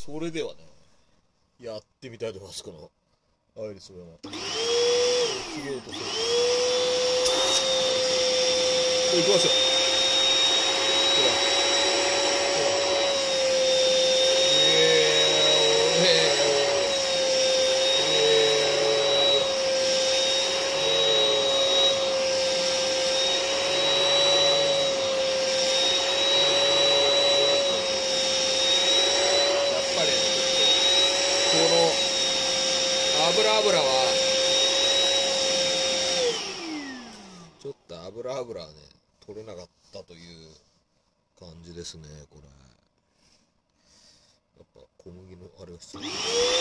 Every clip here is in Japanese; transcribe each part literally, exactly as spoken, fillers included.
それではね、やってみたいと思います。このアイリスオーヤマ。次へとする。これいきますよ。ほら。油油はちょっと油油はね取れなかったという感じですね。これやっぱ小麦のあれが必要でもね、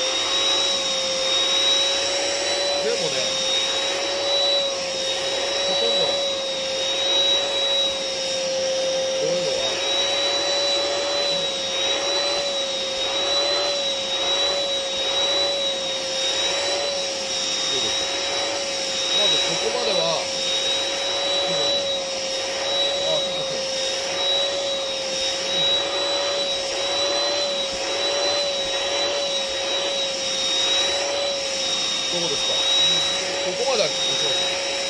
ほとんどこういうのはまずここまでは、あ、そうそうそう。どうですか。ここまでは落ちます。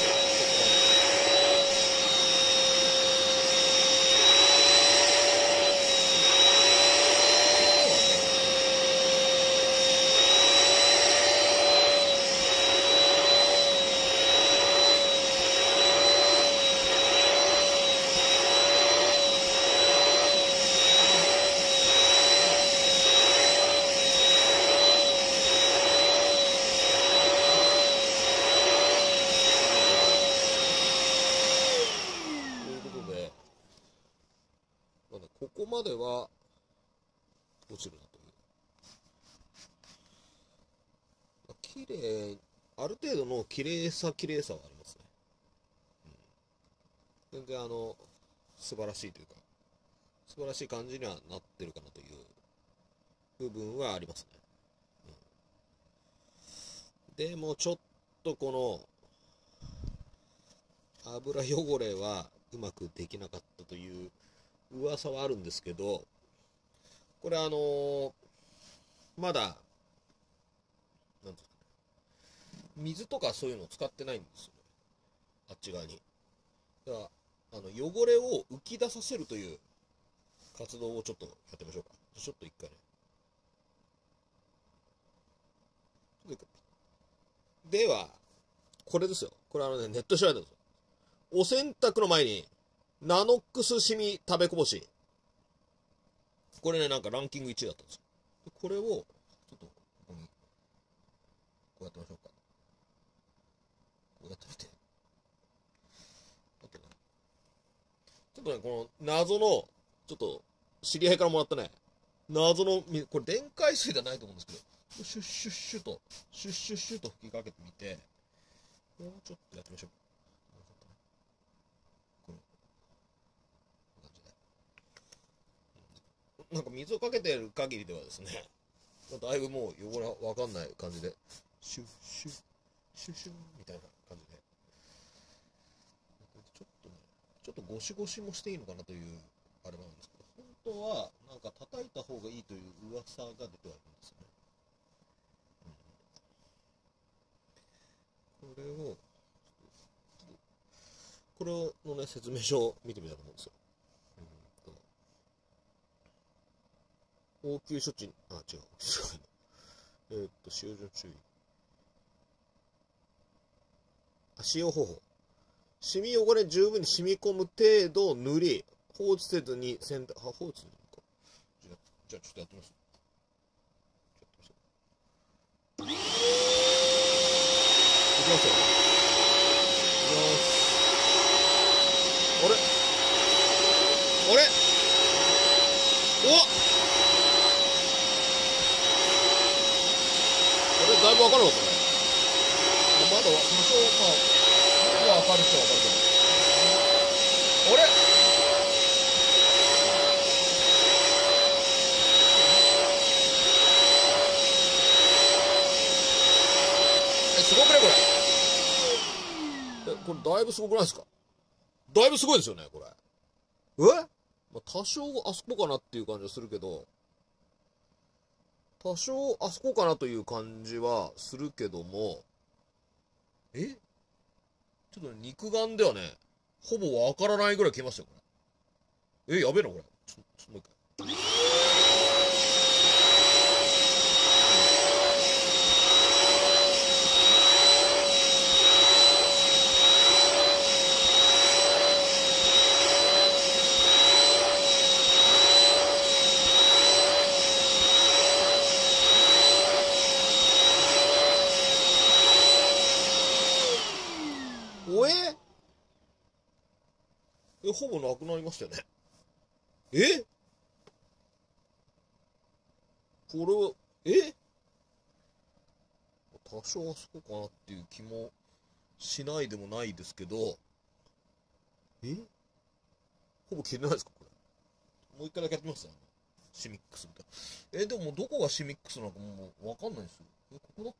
ここまでは落ちるなという。綺麗、ある程度の綺麗さ綺麗さはありますね。うん、全然あの素晴らしいというか素晴らしい感じにはなってるかなという部分はありますね。うん、でもちょっとこの油汚れはうまくできなかったという噂はあるんですけど、これあのー、まだなんていうんですかね、水とかそういうのを使ってないんですよね、あっち側に。だからあの汚れを浮き出させるという活動をちょっとやってみましょうか。ちょっと一回ね。ではこれですよ。これあのね、ネット調べたんですよ。お洗濯の前にナノックスシミ食べこぼし。これね、なんかランキングいちいだったんですよ。これを、ちょっと、ここに、こうやってみましょうか。こうやってみて。あとね、ちょっとね、この謎の、ちょっと、知り合いからもらったね、謎の、これ電解水じゃないと思うんですけど、シュッシュッシュと、シュッシュッシュと吹きかけてみて、もうちょっとやってみましょう。なんか水をかけてる限りではですね、だいぶもう汚れわかんない感じで、シュッシュッ、シュッシュッみたいな感じで、ちょっとね、ちょっとゴシゴシもしていいのかなというあれなんですけど、本当はなんか叩いた方がいいという噂が出てはいるんですよね。うん、これを、これのね、説明書を見てみたいと思うんですよ。応急処置、あ、違う。えーっと、使用上注意。あ、使用方法。シミ汚れ十分に染み込む程度塗り、放置せずに洗濯、あ、放置するか。じゃあ、じゃあちょっとやってみます。いきますよ。いきます。あれあれおだいぶ分からなかったね。まだ多少、まあ、まあ分かる人は分かるけど。あれえ、すごくね、これ。え、これだいぶすごくないですか？だいぶすごいですよね、これ。え？まあ、多少あそこかなっていう感じがするけど、 多少あそこかなという感じはするけども、えちょっと肉眼ではね、ほぼわからないぐらい消えましたよ、これ。え、やべえな、これ。ちょ、ちょ、もう一回。おええ、ほぼなくなりましたよね。えこれは、え多少あそこかなっていう気もしないでもないですけど、えほぼ消えてないですか、これ。もう一回だけやってみます、シミックスみたいな。え、でもどこがシミックスなのかもうわかんないですよ。え、ここだっ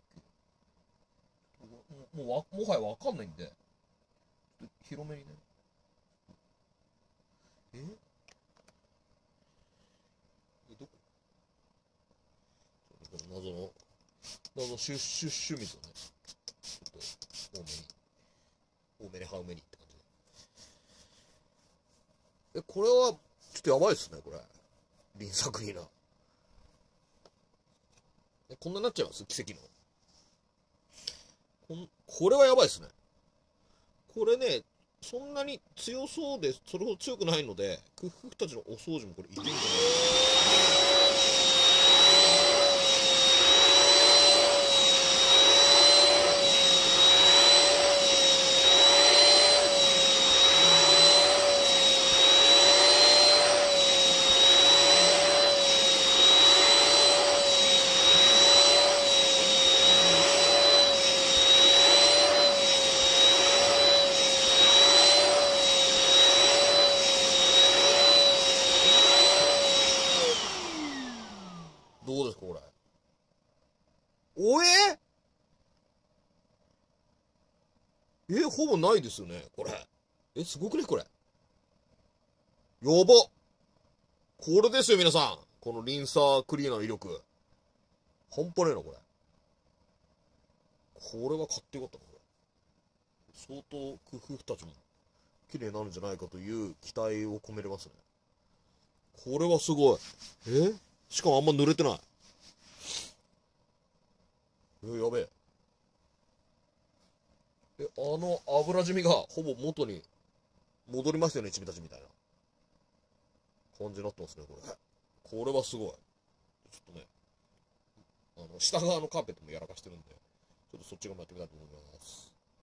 けもう、もうもはやわかんないんで、ちょっと広めにね。ええ、どこ謎の、謎のシュッシュッシュみたいなね。ちょっと、多めに。多めに、ハウめにって感じで。え、これは、ちょっとやばいっすね、これ。リンサクリーナー。え、こんなになっちゃいます奇跡の。こん、これはやばいっすね。これね、そんなに強そうで、それほど強くないので、クッフたちのお掃除もこれいけんじゃないどうですか、これ。おええ、ほぼないですよね、これ。え、すごくね、これ。やば。これですよ、皆さん。このリンサークリーナーの威力。半端ねえな、これ。これは買ってよかったな、これ。相当、クフフたちも、綺麗になるんじゃないかという期待を込めれますね。これはすごい。えしかもあんま濡れてない。え、やべえ。え、あの油染みがほぼ元に戻りましたよね、ちびたちみたいな感じになってますね、これ。これはすごい。ちょっとね、あの、下側のカーペットもやらかしてるんで、ちょっとそっち側もやってみたいと思います。